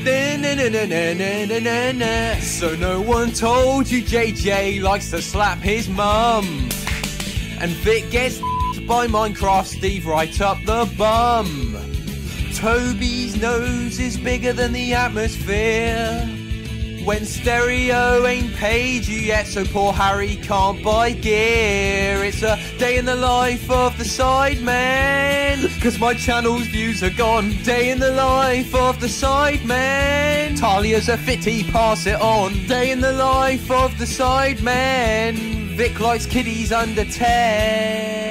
So no one told you JJ likes to slap his mum. And Vic gets by Minecraft Steve right up the bum. Toby's nose is bigger than the atmosphere. When stereo ain't paid you yet, so poor Harry can't buy gear. It's a day in the life of the sidemen, cause my channel's views are gone. Day in the life of the sidemen. Talia's a fitty, pass it on. Day in the life of the sidemen. Vic likes kiddies under 10.